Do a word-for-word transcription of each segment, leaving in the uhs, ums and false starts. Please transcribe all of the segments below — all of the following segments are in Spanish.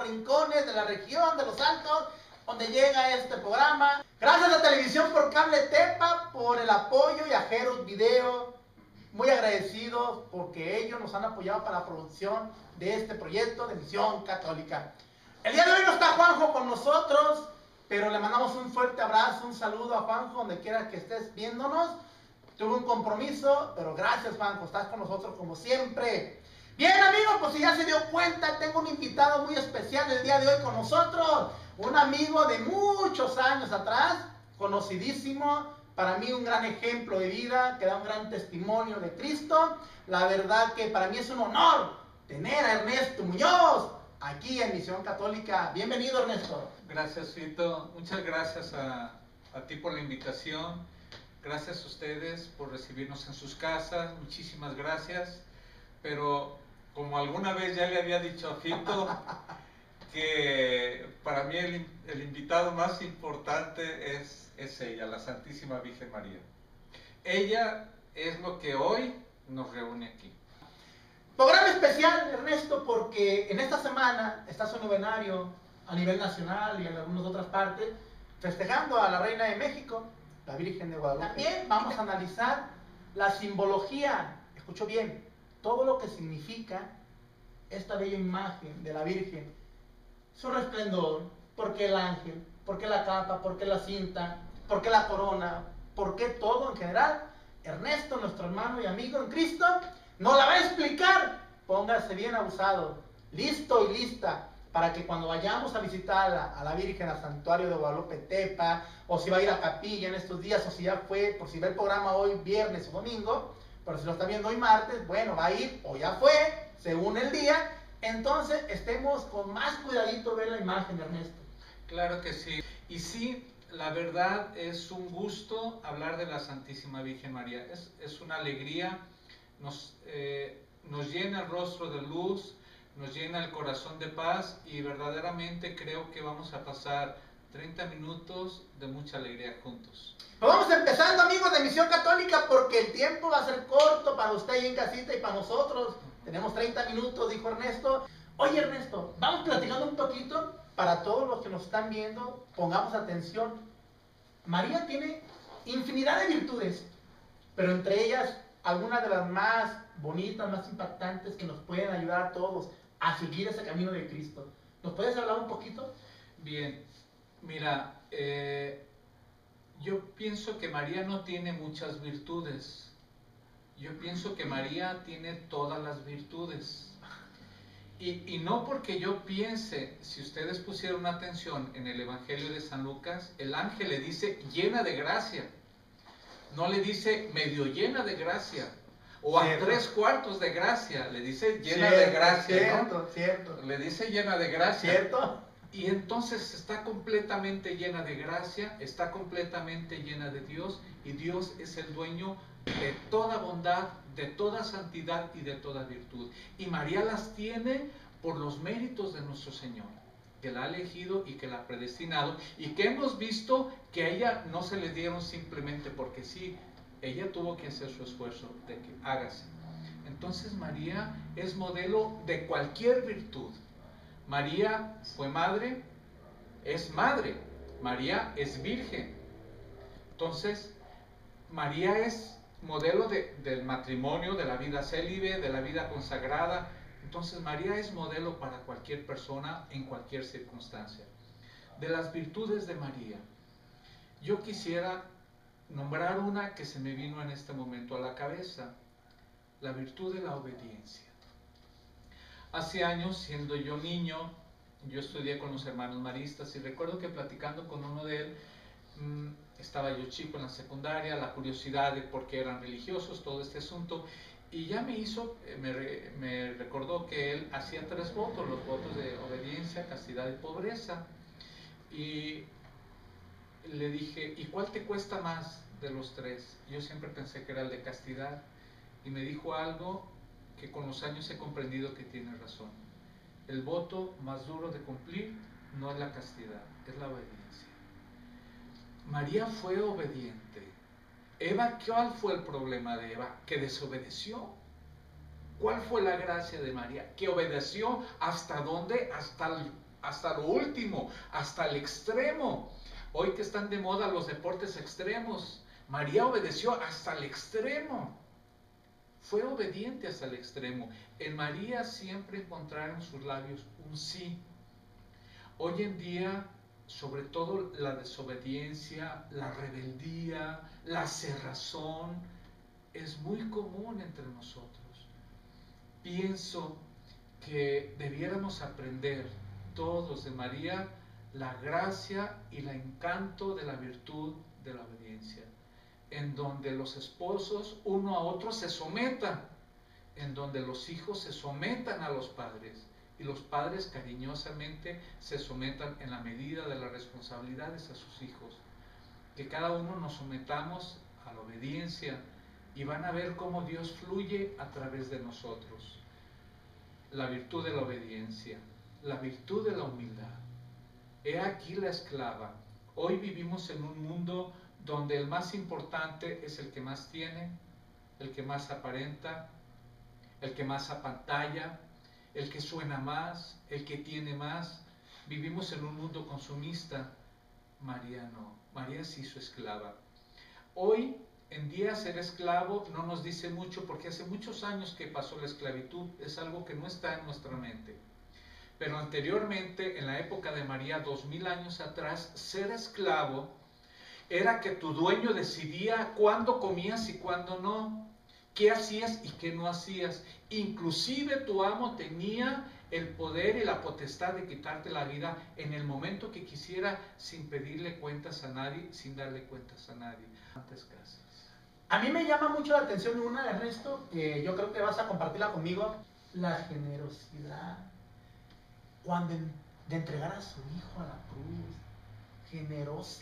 rincones de la región de Los Altos, donde llega este programa. Gracias a Televisión por Cable Tepa por el apoyo y a Jeros Video, muy agradecidos porque ellos nos han apoyado para la producción de este proyecto de Misión Católica. El día de hoy no está Juanjo con nosotros, pero le mandamos un fuerte abrazo, un saludo a Juanjo donde quiera que estés viéndonos. Tuve un compromiso, pero gracias Juanjo, estás con nosotros como siempre. Bien amigos, pues si ya se dio cuenta, tengo un invitado muy especial el día de hoy con nosotros. Un amigo de muchos años atrás, conocidísimo, para mí un gran ejemplo de vida, que da un gran testimonio de Cristo. La verdad que para mí es un honor tener a Ernesto Muñoz aquí en Misión Católica. Bienvenido Ernesto. Gracias Fito, muchas gracias a, a ti por la invitación. Gracias a ustedes por recibirnos en sus casas, muchísimas gracias. Pero como alguna vez ya le había dicho a Fito, que para mí el, el invitado más importante es, es ella, la Santísima Virgen María. Ella es lo que hoy nos reúne aquí. Programa especial, Ernesto, porque en esta semana está su novenario a nivel nacional y en algunas otras partes, festejando a la Reina de México, la Virgen de Guadalupe. También vamos a analizar la simbología, escucho bien, todo lo que significa esta bella imagen de la Virgen, su resplendor, por qué el ángel, por qué la capa, por qué la cinta, por qué la corona, por qué todo en general. Ernesto, nuestro hermano y amigo en Cristo, nos la va a explicar. Póngase bien abusado, listo y lista, para que cuando vayamos a visitar a la, a la Virgen al santuario de Guadalupe Tepa, o si va a ir a capilla en estos días, o si ya fue, por si ve el programa hoy viernes o domingo, pero si lo está viendo hoy martes, bueno, va a ir o ya fue, según el día. Entonces estemos con más cuidadito ver la imagen, Ernesto. Claro que sí. Y sí, la verdad es un gusto hablar de la Santísima Virgen María. Es, es una alegría, nos, eh, nos llena el rostro de luz, nos llena el corazón de paz y verdaderamente creo que vamos a pasar treinta minutos de mucha alegría juntos. Pues vamos empezando amigos de Misión Católica porque el tiempo va a ser corto para usted ahí en casita y para nosotros. Tenemos treinta minutos, dijo Ernesto. Oye Ernesto, vamos platicando un poquito para todos los que nos están viendo, pongamos atención. María tiene infinidad de virtudes, pero entre ellas algunas de las más bonitas, más impactantes que nos pueden ayudar a todos a seguir ese camino de Cristo. ¿Nos puedes hablar un poquito? Bien, mira, eh, yo pienso que María no tiene muchas virtudes. Yo pienso que María tiene todas las virtudes. Y, y no porque yo piense, si ustedes pusieron atención en el Evangelio de San Lucas, el ángel le dice llena de gracia. No le dice medio llena de gracia. O a cierto. Tres cuartos de gracia. Le dice llena cierto, de gracia. Cierto, ¿no? cierto. Le dice llena de gracia. ¿Cierto? Y entonces está completamente llena de gracia, está completamente llena de Dios, y Dios es el dueño de toda bondad, de toda santidad y de toda virtud. Y María las tiene por los méritos de nuestro Señor, que la ha elegido y que la ha predestinado, y que hemos visto que a ella no se le dieron simplemente porque sí, ella tuvo que hacer su esfuerzo de que hágase. Entonces María es modelo de cualquier virtud. María fue madre, es madre, María es virgen. Entonces, María es modelo de, del matrimonio, de la vida célibe, de la vida consagrada. Entonces, María es modelo para cualquier persona en cualquier circunstancia. De las virtudes de María, yo quisiera nombrar una que se me vino en este momento a la cabeza, la virtud de la obediencia. Hace años, siendo yo niño, yo estudié con los hermanos maristas y recuerdo que platicando con uno de él, mmm, estaba yo chico en la secundaria, la curiosidad de por qué eran religiosos, todo este asunto, y ya me hizo, me, re, me recordó que él hacía tres votos, los votos de obediencia, castidad y pobreza, y le dije, ¿y cuál te cuesta más de los tres? Yo siempre pensé que era el de castidad, y me dijo algo que con los años he comprendido que tiene razón. El voto más duro de cumplir no es la castidad, es la obediencia. María fue obediente. Eva, ¿cuál fue el problema de Eva? Que desobedeció. ¿Cuál fue la gracia de María? Que obedeció hasta dónde, hasta, el, hasta lo último, hasta el extremo. Hoy que están de moda los deportes extremos, María obedeció hasta el extremo. Fue obediente hasta el extremo. En María siempre encontraron en sus labios un sí. Hoy en día, sobre todo la desobediencia, la rebeldía, la cerrazón, es muy común entre nosotros. Pienso que debiéramos aprender todos de María la gracia y el encanto de la virtud de la obediencia, en donde los esposos uno a otro se sometan, en donde los hijos se sometan a los padres y los padres cariñosamente se sometan en la medida de las responsabilidades a sus hijos. Que cada uno nos sometamos a la obediencia y van a ver cómo Dios fluye a través de nosotros. La virtud de la obediencia, la virtud de la humildad. He aquí la esclava. Hoy vivimos en un mundo donde el más importante es el que más tiene, el que más aparenta, el que más apantalla, el que suena más, el que tiene más. Vivimos en un mundo consumista. María no, María se hizo esclava. Hoy en día ser esclavo no nos dice mucho porque hace muchos años que pasó la esclavitud, es algo que no está en nuestra mente. Pero anteriormente, en la época de María, dos mil años atrás, ser esclavo era que tu dueño decidía cuándo comías y cuándo no, qué hacías y qué no hacías. Inclusive tu amo tenía el poder y la potestad de quitarte la vida en el momento que quisiera, sin pedirle cuentas a nadie, sin darle cuentas a nadie. Antes casas. A mí me llama mucho la atención una, Ernesto, que yo creo que vas a compartirla conmigo, la generosidad. Cuando en, de entregar a su hijo a la cruz, generosa.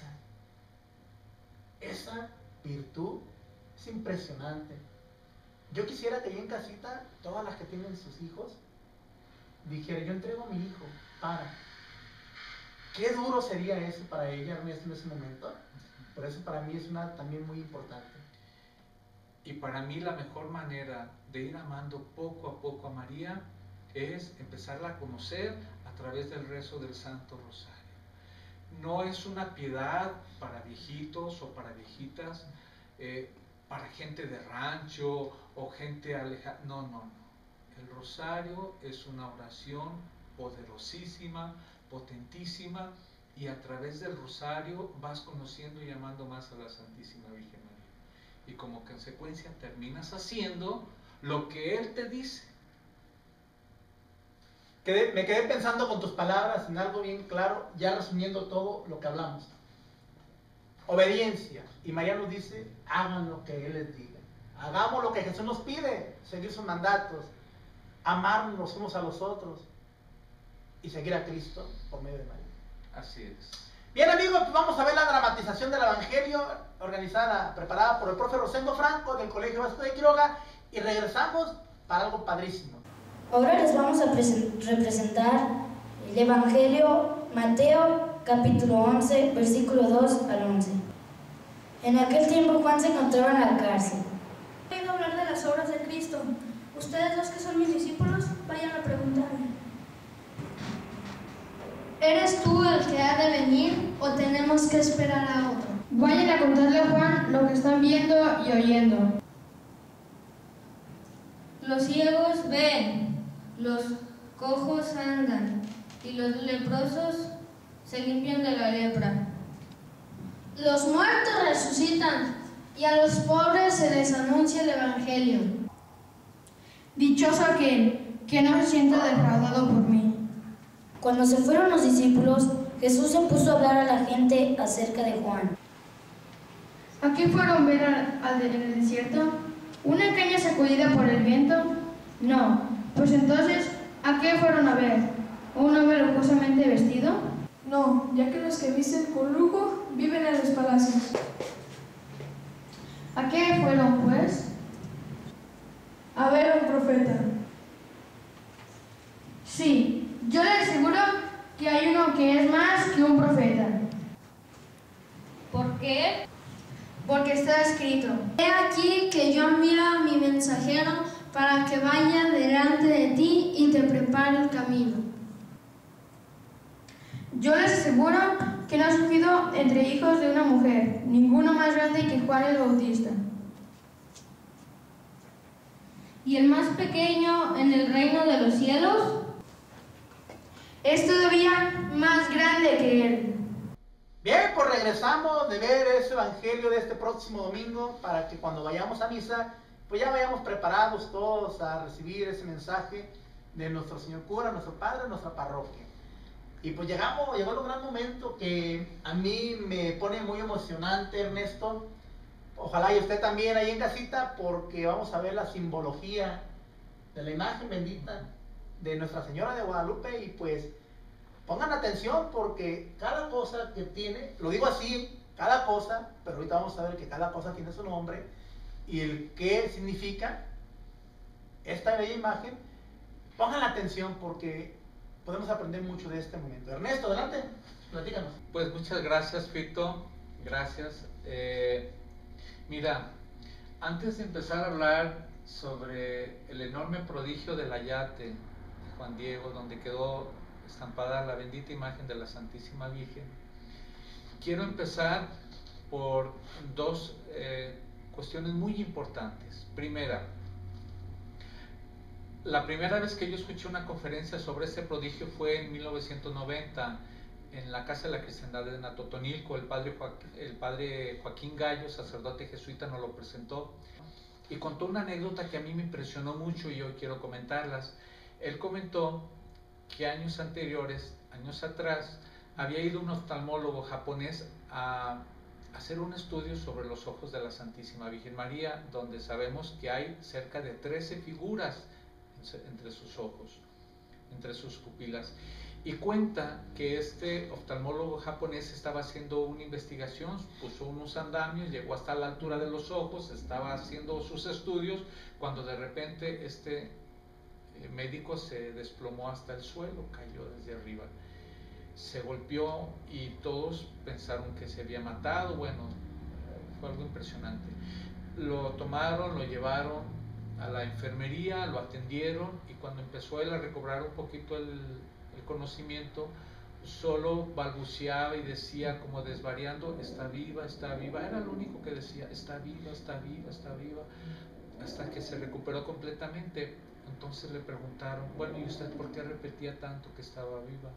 Esa virtud es impresionante. Yo quisiera que ahí en casita, todas las que tienen sus hijos, dijera, yo entrego a mi hijo para. Qué duro sería eso para ella, Ernesto, en ese momento. Por eso para mí es una también muy importante. Y para mí la mejor manera de ir amando poco a poco a María es empezarla a conocer a través del rezo del Santo Rosario. No es una piedad para viejitos o para viejitas, eh, para gente de rancho o gente alejada. No, no, no. El rosario es una oración poderosísima, potentísima, y a través del rosario vas conociendo y amando más a la Santísima Virgen María. Y como consecuencia terminas haciendo lo que Él te dice. Quedé, me quedé pensando con tus palabras en algo bien claro, ya resumiendo todo lo que hablamos. Obediencia. Y María nos dice, hagan lo que Él les diga. Hagamos lo que Jesús nos pide, seguir sus mandatos, amarnos los unos a los otros y seguir a Cristo por medio de María. Así es. Bien, amigos, pues vamos a ver la dramatización del Evangelio organizada, preparada por el profe Rosendo Franco del Colegio Vasco de Quiroga, y regresamos para algo padrísimo. Ahora les vamos a representar el Evangelio Mateo capítulo once, versículo dos al once. En aquel tiempo Juan se encontraba en la cárcel. He oído hablar de las obras de Cristo. Ustedes, los que son mis discípulos, vayan a preguntarme. ¿Eres tú el que ha de venir o tenemos que esperar a otro? Vayan a contarle a Juan lo que están viendo y oyendo. Los ciegos ven, los cojos andan y los leprosos se limpian de la lepra. Los muertos resucitan y a los pobres se les anuncia el Evangelio. Dichoso aquel que no se sienta defraudado por mí. Cuando se fueron los discípulos, Jesús se puso a hablar a la gente acerca de Juan. ¿A qué fueron ver al, al en el desierto? ¿Una caña sacudida por el viento? No. Pues entonces, ¿a qué fueron a ver? ¿A un hombre lujosamente vestido? No, ya que los que visten con lujo viven en los palacios. ¿A qué fueron, pues? A ver a un profeta. Sí, yo le aseguro que hay uno que es más que un profeta. ¿Por qué? Porque está escrito: He aquí que yo envío a mi mensajero para que vaya delante de ti y te prepare el camino. Yo les aseguro que no ha surgido entre hijos de una mujer ninguno más grande que Juan el Bautista. ¿Y el más pequeño en el reino de los cielos? Es todavía más grande que él. Bien, pues regresamos de ver ese evangelio de este próximo domingo para que cuando vayamos a misa, pues ya vayamos preparados todos a recibir ese mensaje de nuestro Señor Cura, nuestro Padre, nuestra parroquia. Y pues llegamos, llegó el gran momento que a mí me pone muy emocionante, Ernesto. Ojalá y usted también ahí en casita, porque vamos a ver la simbología de la imagen bendita de Nuestra Señora de Guadalupe. Y pues pongan atención, porque cada cosa que tiene, lo digo así, cada cosa, pero ahorita vamos a ver que cada cosa tiene su nombre y el qué significa esta bella imagen. Pongan atención porque podemos aprender mucho de este momento. Ernesto, adelante, platícanos. Pues muchas gracias, Fito, gracias. Eh, mira, antes de empezar a hablar sobre el enorme prodigio del Ayate de Juan Diego, donde quedó estampada la bendita imagen de la Santísima Virgen, quiero empezar por dos eh, cuestiones muy importantes. Primera, la primera vez que yo escuché una conferencia sobre este prodigio fue en mil novecientos noventa en la Casa de la Cristiandad de Natotonilco. El padre, Joaquín, el padre Joaquín Gallo, sacerdote jesuita, nos lo presentó y contó una anécdota que a mí me impresionó mucho y yo quiero comentarlas. Él comentó que años anteriores, años atrás, había ido un oftalmólogo japonés a hacer un estudio sobre los ojos de la Santísima Virgen María, donde sabemos que hay cerca de trece figuras entre sus ojos, entre sus pupilas, y cuenta que este oftalmólogo japonés estaba haciendo una investigación, puso unos andamios, llegó hasta la altura de los ojos, estaba haciendo sus estudios, cuando de repente este médico se desplomó hasta el suelo, cayó desde arriba, se golpeó y todos pensaron que se había matado. Bueno, fue algo impresionante. Lo tomaron, lo llevaron a la enfermería, lo atendieron y cuando empezó él a recobrar un poquito el, el conocimiento, solo balbuceaba y decía como desvariando: está viva, está viva. Era lo único que decía: está viva, está viva, está viva, hasta que se recuperó completamente. Entonces le preguntaron: bueno, ¿y usted por qué repetía tanto que estaba viva?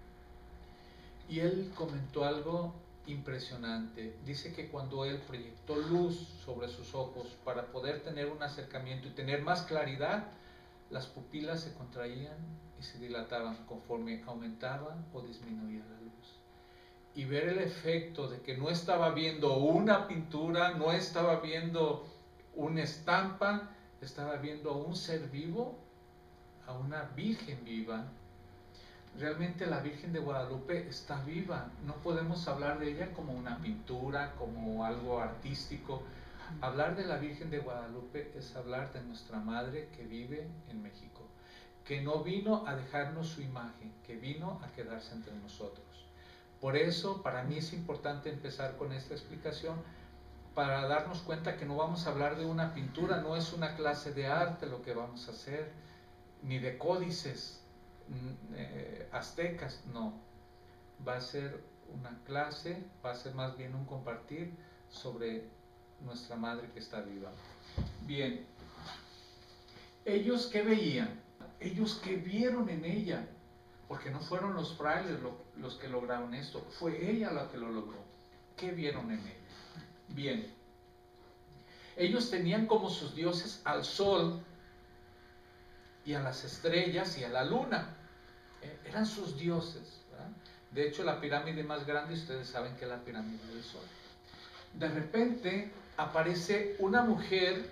Y él comentó algo impresionante. Dice que cuando él proyectó luz sobre sus ojos para poder tener un acercamiento y tener más claridad, las pupilas se contraían y se dilataban conforme aumentaba o disminuía la luz. Y ver el efecto de que no estaba viendo una pintura, no estaba viendo una estampa, estaba viendo a un ser vivo, a una Virgen viva. Realmente la Virgen de Guadalupe está viva. No podemos hablar de ella como una pintura, como algo artístico. Hablar de la Virgen de Guadalupe es hablar de nuestra Madre que vive en México, que no vino a dejarnos su imagen, que vino a quedarse entre nosotros. Por eso, para mí es importante empezar con esta explicación, para darnos cuenta que no vamos a hablar de una pintura, no es una clase de arte lo que vamos a hacer, ni de códices eh, aztecas, no. Va a ser una clase, va a ser más bien un compartir sobre nuestra Madre que está viva. Bien, ¿ellos qué veían? ¿Ellos qué vieron en ella? Porque no fueron los frailes lo, los que lograron esto, fue ella la que lo logró. ¿Qué vieron en ella? Bien, ellos tenían como sus dioses al sol y a las estrellas y a la luna. Eh, eran sus dioses, ¿verdad? De hecho, la pirámide más grande, ustedes saben que es la pirámide del Sol. De repente aparece una mujer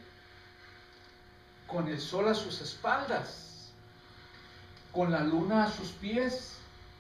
con el sol a sus espaldas, con la luna a sus pies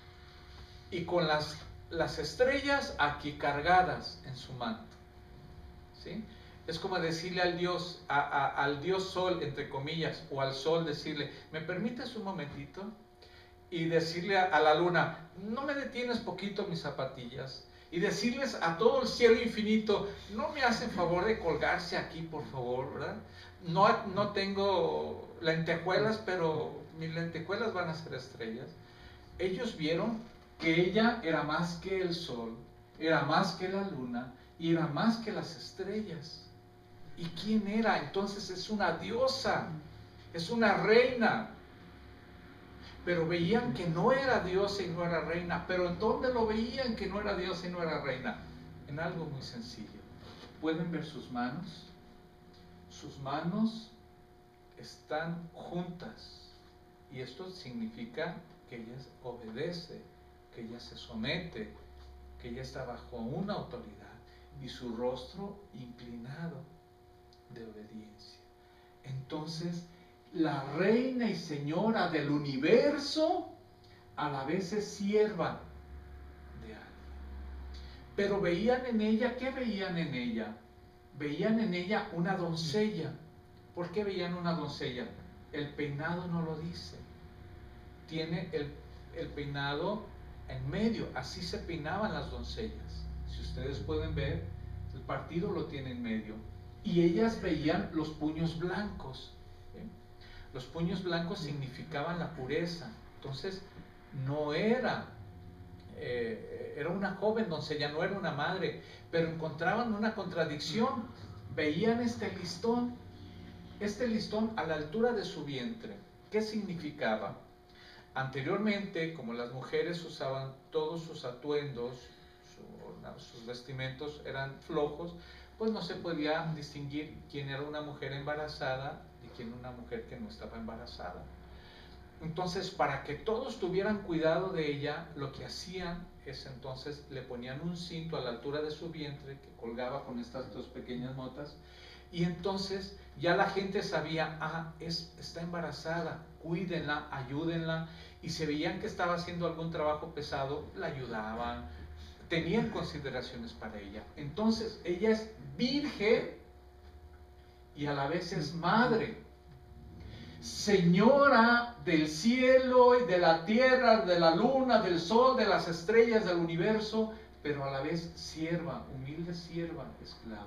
y con las, las estrellas aquí cargadas en su manto. ¿Sí? Es como decirle al Dios, a, a, al Dios Sol, entre comillas, o al Sol decirle: ¿me permites un momentito? Y decirle a, a la luna: ¿no me detienes poquito mis zapatillas? Y decirles a todo el cielo infinito: ¿no me hacen favor de colgarse aquí, por favor? ¿Verdad? no, no tengo lentejuelas, pero mis lentejuelas van a ser estrellas. Ellos vieron que ella era más que el sol, era más que la luna y era más que las estrellas. ¿Y quién era? Entonces es una diosa, es una reina. Pero veían que no era diosa y no era reina. ¿Pero en dónde lo veían que no era diosa y no era reina? En algo muy sencillo. ¿Pueden ver sus manos? Sus manos están juntas. Y esto significa que ella obedece, que ella se somete, que ella está bajo una autoridad. Y su rostro inclinado de obediencia. Entonces, la reina y señora del universo a la vez es sierva de alguien. Pero veían en ella, ¿qué veían en ella? Veían en ella una doncella. ¿Por qué veían una doncella? El peinado no lo dice. Tiene el, el peinado en medio, así se peinaban las doncellas. Si ustedes pueden ver, el partido lo tiene en medio. Y ellas veían los puños blancos. ¿eh? Los puños blancos significaban la pureza. Entonces, no era, eh, era una joven doncella, no era una madre, pero encontraban una contradicción. Veían este listón, este listón a la altura de su vientre. ¿Qué significaba? Anteriormente, como las mujeres usaban todos sus atuendos, su, sus vestimentos eran flojos, pues no se podía distinguir quién era una mujer embarazada y quién una mujer que no estaba embarazada. Entonces, para que todos tuvieran cuidado de ella, lo que hacían es entonces le ponían un cinto a la altura de su vientre que colgaba con estas dos pequeñas notas, y entonces ya la gente sabía, ah, es, está embarazada, cuídenla, ayúdenla, y se veían que estaba haciendo algún trabajo pesado, la ayudaban, tenían consideraciones para ella. Entonces, ella es virgen y a la vez es madre, señora del cielo y de la tierra, de la luna, del sol, de las estrellas, del universo, pero a la vez sierva, humilde sierva, esclava.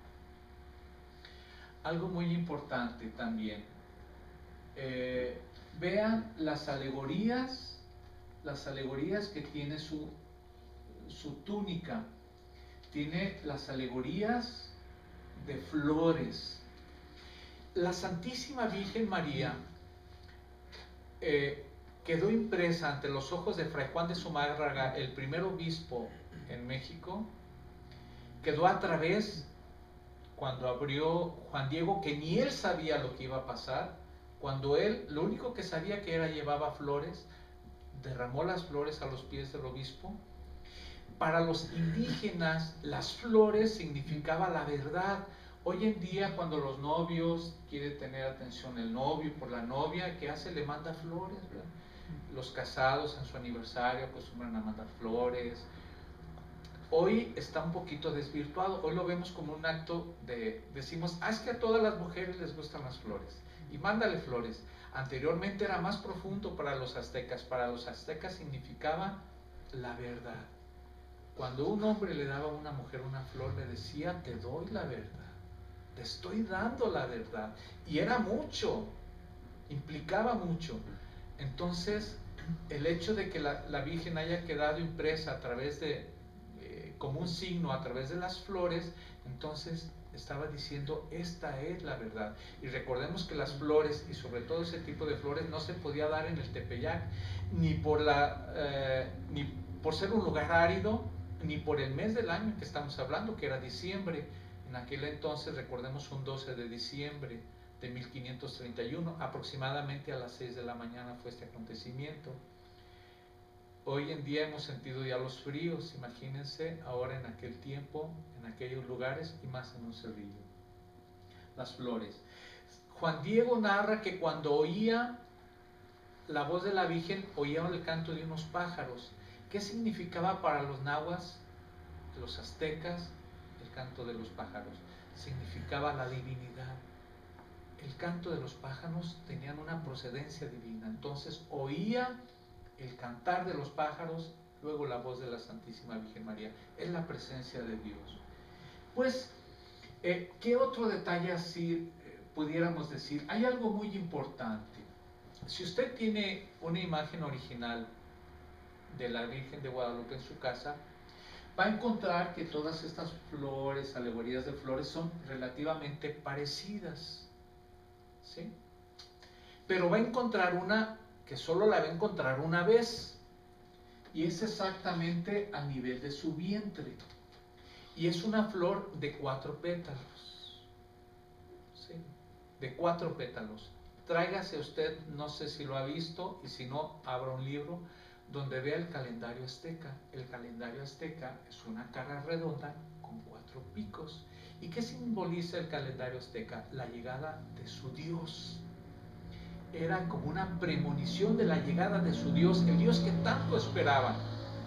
Algo muy importante también, eh, vean las alegorías, las alegorías que tiene su, su túnica. Tiene las alegorías de flores. La Santísima Virgen María eh, quedó impresa ante los ojos de Fray Juan de Zumárraga, el primer obispo en México. Quedó a través, cuando abrió Juan Diego, que ni él sabía lo que iba a pasar, cuando él, lo único que sabía que era llevaba flores, derramó las flores a los pies del obispo. Para los indígenas, las flores significaban la verdad. Hoy en día, cuando los novios quiere tener atención el novio por la novia, ¿qué hace? Le manda flores, ¿verdad? Los casados en su aniversario acostumbran a mandar flores. Hoy está un poquito desvirtuado. Hoy lo vemos como un acto de, decimos, ah, es que a todas las mujeres les gustan las flores, y mándale flores. Anteriormente era más profundo para los aztecas. Para los aztecas significaba la verdad. Cuando un hombre le daba a una mujer una flor, le decía, te doy la verdad, te estoy dando la verdad. Y era mucho, implicaba mucho. Entonces, el hecho de que la, la Virgen haya quedado impresa a través de, eh, como un signo, a través de las flores, entonces estaba diciendo, esta es la verdad. Y recordemos que las flores, y sobre todo ese tipo de flores, no se podía dar en el Tepeyac, ni por, la, eh, ni por ser un lugar árido, ni por el mes del año que estamos hablando, que era diciembre. En aquel entonces, recordemos, un doce de diciembre de mil quinientos treinta y uno, aproximadamente a las seis de la mañana fue este acontecimiento. Hoy en día hemos sentido ya los fríos, imagínense ahora en aquel tiempo, en aquellos lugares, y más en un cerrillo. Las flores. Juan Diego narra que cuando oía la voz de la Virgen, oía el canto de unos pájaros. ¿Qué significaba para los nahuas, los aztecas, el canto de los pájaros? Significaba la divinidad. El canto de los pájaros tenían una procedencia divina. Entonces oía el cantar de los pájaros, luego la voz de la Santísima Virgen María. Es la presencia de Dios. Pues, eh, ¿qué otro detalle así pudiéramos decir, hay algo muy importante. Si usted tiene una imagen original de la Virgen de Guadalupe en su casa, va a encontrar que todas estas flores, alegorías de flores, son relativamente parecidas, ¿sí? Pero va a encontrar una que solo la va a encontrar una vez, y es exactamente a nivel de su vientre, y es una flor de cuatro pétalos, ¿sí? De cuatro pétalos. Tráigase usted, no sé si lo ha visto, y si no, abra un libro donde vea el calendario azteca. El calendario azteca es una cara redonda con cuatro picos. ¿Y qué simboliza el calendario azteca? La llegada de su Dios. Era como una premonición de la llegada de su Dios, el Dios que tanto esperaban.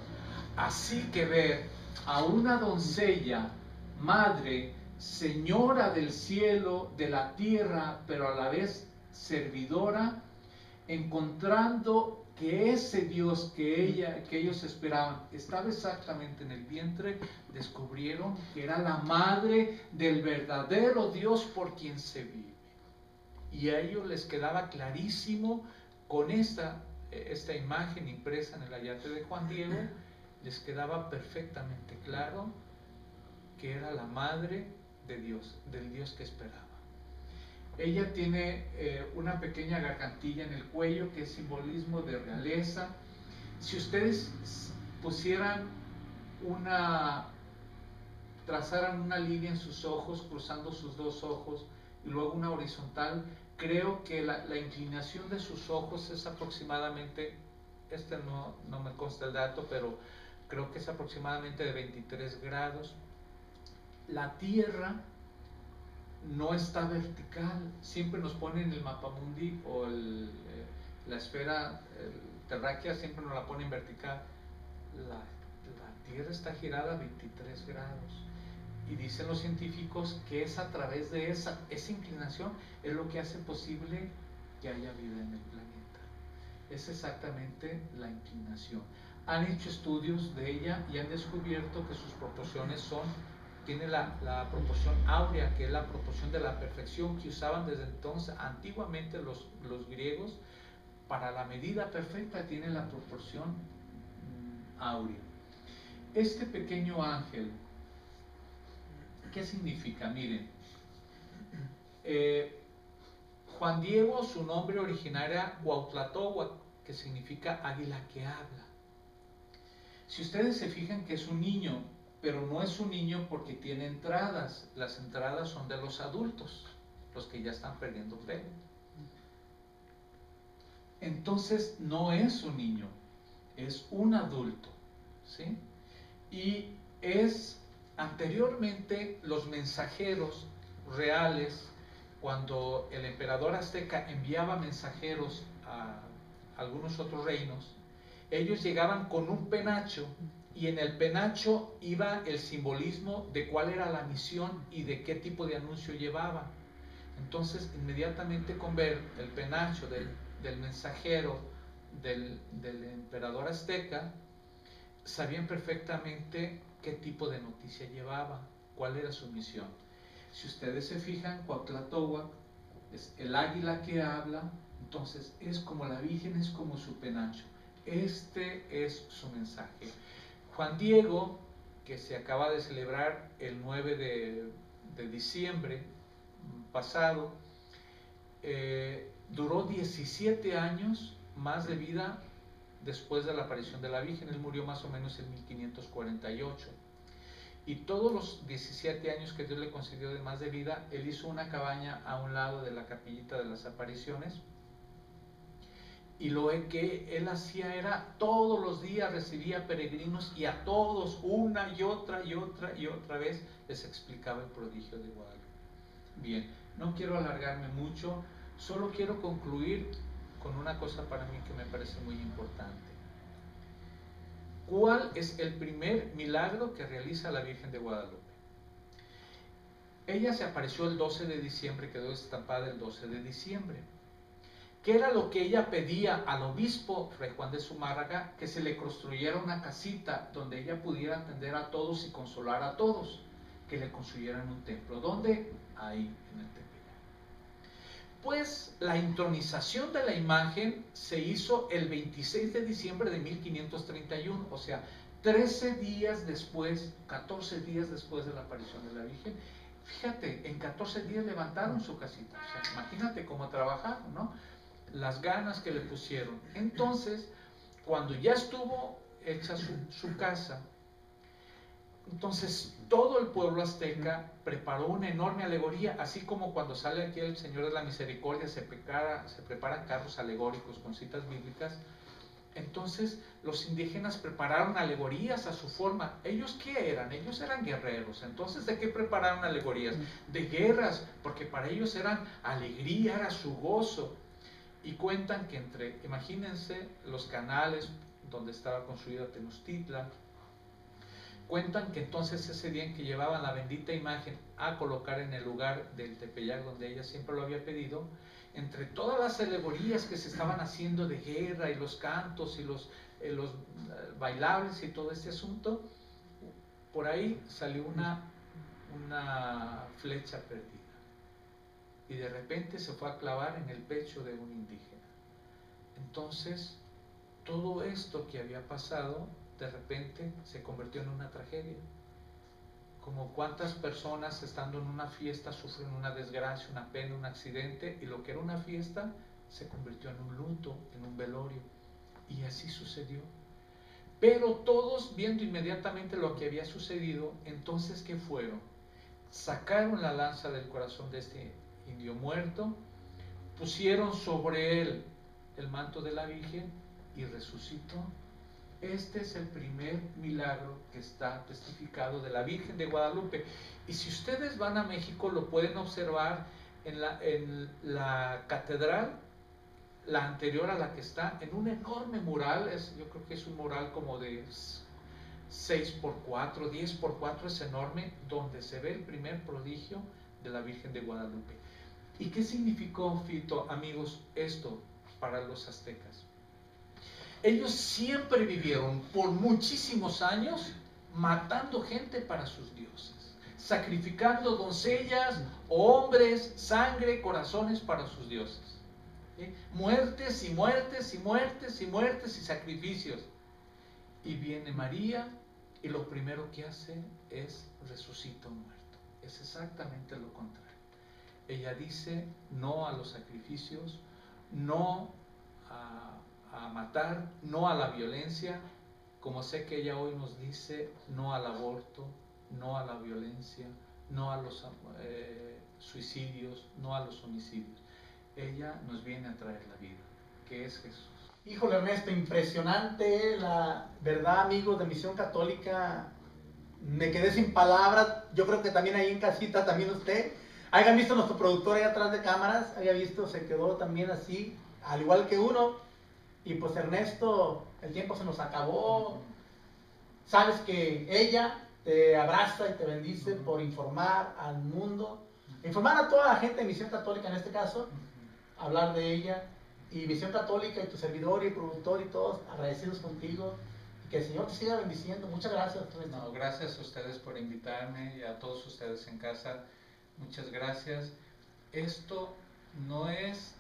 Así que ver a una doncella, madre, señora del cielo, de la tierra, pero a la vez servidora, encontrando que ese Dios que, ella, que ellos esperaban estaba exactamente en el vientre, descubrieron que era la madre del verdadero Dios por quien se vive. Y a ellos les quedaba clarísimo, con esta, esta imagen impresa en el ayate de Juan Diego, les quedaba perfectamente claro que era la madre de Dios, del Dios que esperaba. Ella tiene eh, una pequeña gargantilla en el cuello que es simbolismo de realeza. Si ustedes pusieran una, trazaran una línea en sus ojos, cruzando sus dos ojos, y luego una horizontal, creo que la, la inclinación de sus ojos es aproximadamente, este no, no me consta el dato, pero creo que es aproximadamente de veintitrés grados. La Tierra no está vertical, siempre nos ponen el mapamundi o el, eh, la esfera el terráquea, siempre nos la ponen vertical. La, la Tierra está girada a veintitrés grados, y dicen los científicos que es a través de esa, esa inclinación es lo que hace posible que haya vida en el planeta. Es exactamente la inclinación. Han hecho estudios de ella y han descubierto que sus proporciones son tiene la, la proporción áurea, que es la proporción de la perfección que usaban desde entonces, antiguamente los, los griegos, para la medida perfecta tiene la proporción mm, áurea. Este pequeño ángel, ¿qué significa? Miren, eh, Juan Diego, su nombre original era Cuautlatóhuac, que significa águila que habla. Si ustedes se fijan que es un niño, pero no es un niño porque tiene entradas. Las entradas son de los adultos, los que ya están perdiendo pelo. Entonces no es un niño, es un adulto, ¿sí? Y es anteriormente los mensajeros reales, cuando el emperador azteca enviaba mensajeros a algunos otros reinos, ellos llegaban con un penacho, y en el penacho iba el simbolismo de cuál era la misión y de qué tipo de anuncio llevaba. Entonces, inmediatamente con ver el penacho del, del mensajero del, del emperador azteca, sabían perfectamente qué tipo de noticia llevaba, cuál era su misión. Si ustedes se fijan, Cuautlatóhuac es el águila que habla, entonces es como la Virgen, es como su penacho. Este es su mensaje. Juan Diego, que se acaba de celebrar el nueve de, de diciembre pasado, eh, duró diecisiete años más de vida después de la aparición de la Virgen. Él murió más o menos en mil quinientos cuarenta y ocho. Y todos los diecisiete años que Dios le concedió de más de vida, él hizo una cabaña a un lado de la capillita de las apariciones. Y lo que él hacía era, todos los días recibía peregrinos y a todos, una y otra y otra y otra vez, les explicaba el prodigio de Guadalupe. Bien, no quiero alargarme mucho, solo quiero concluir con una cosa para mí que me parece muy importante. ¿Cuál es el primer milagro que realiza la Virgen de Guadalupe? Ella se apareció el doce de diciembre, quedó estampada el doce de diciembre. ¿Qué era lo que ella pedía al obispo Fray Juan de Zumárraga? Que se le construyera una casita donde ella pudiera atender a todos y consolar a todos, que le construyeran un templo. ¿Dónde? Ahí, en el Tepeyac. pues la intronización de la imagen se hizo el veintiséis de diciembre de mil quinientos treinta y uno, o sea, trece días después, catorce días después de la aparición de la Virgen. Fíjate, en catorce días levantaron su casita, o sea, imagínate cómo trabajaron, ¿no? Las ganas que le pusieron. Entonces, cuando ya estuvo hecha su, su casa, entonces todo el pueblo azteca preparó una enorme alegoría, así como cuando sale aquí el Señor de la Misericordia se, prepara, se preparan carros alegóricos con citas bíblicas. Entonces los indígenas prepararon alegorías a su forma. ¿Ellos qué eran? Ellos eran guerreros. Entonces, ¿de qué prepararon alegorías? De guerras, porque para ellos eran alegría, era su gozo. Y cuentan que entre, imagínense los canales donde estaba construida Tenochtitlan, cuentan que entonces ese día en que llevaban la bendita imagen a colocar en el lugar del Tepeyac donde ella siempre lo había pedido, entre todas las alegorías que se estaban haciendo de guerra y los cantos y los, eh, los bailables y todo este asunto, por ahí salió una, una flecha perdida y de repente se fue a clavar en el pecho de un indígena. Entonces todo esto que había pasado de repente se convirtió en una tragedia. Como cuántas personas estando en una fiesta sufren una desgracia, una pena, un accidente, y lo que era una fiesta se convirtió en un luto, en un velorio, y así sucedió. Pero todos, viendo inmediatamente lo que había sucedido, entonces ¿qué fueron? Sacaron la lanza del corazón de este indio muerto, pusieron sobre él el manto de la Virgen y resucitó. Este es el primer milagro que está testificado de la Virgen de Guadalupe. Y si ustedes van a México lo pueden observar en la, en la catedral, la anterior a la que está, en un enorme mural. Es, yo creo que es un mural como de seis por cuatro, diez por cuatro, es enorme, donde se ve el primer prodigio de la Virgen de Guadalupe. ¿Y qué significó, Fito, amigos, esto para los aztecas? Ellos siempre vivieron por muchísimos años matando gente para sus dioses, sacrificando doncellas, hombres, sangre, corazones para sus dioses. ¿Sí? Muertes y muertes y muertes y muertes y sacrificios. Y viene María y lo primero que hace es resucita un muerto. Es exactamente lo contrario. Ella dice no a los sacrificios, no a... a matar, no a la violencia, como sé que ella hoy nos dice no al aborto, no a la violencia, no a los eh, suicidios, no a los homicidios. Ella nos viene a traer la vida, que es Jesús. Híjole, Ernesto, impresionante, la verdad, amigos de Misión Católica, me quedé sin palabras. Yo creo que también ahí en casita, también usted, hayan visto a nuestro productor ahí atrás de cámaras, haya visto, se quedó también así, al igual que uno. Y pues Ernesto, el tiempo se nos acabó. Sabes que ella te abraza y te bendice por informar al mundo, informar a toda la gente de Misión Católica en este caso, hablar de ella. Y Misión Católica y tu servidor y productor y todos agradecidos contigo. Y que el Señor te siga bendiciendo. Muchas gracias. No, gracias a ustedes por invitarme y a todos ustedes en casa. Muchas gracias. Esto no es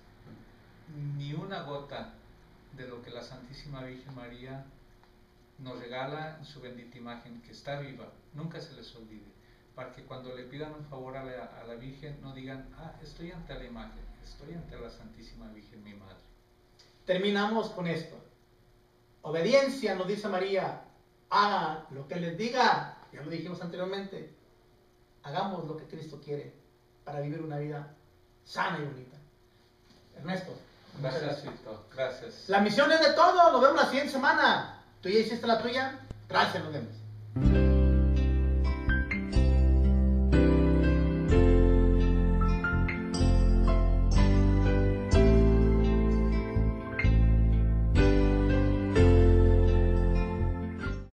ni una gota de lo que la Santísima Virgen María nos regala en su bendita imagen, que está viva. Nunca se les olvide, para que cuando le pidan un favor a la, a la Virgen no digan, ah, estoy ante la imagen, estoy ante la Santísima Virgen, mi Madre. Terminamos con esto. Obediencia, nos dice María, haga lo que les diga. Ya lo dijimos anteriormente, hagamos lo que Cristo quiere para vivir una vida sana y bonita. Ernesto, gracias, Fito. Gracias. La misión es de todo. Nos vemos la siguiente semana. Tú ya hiciste la tuya. Gracias, nos vemos.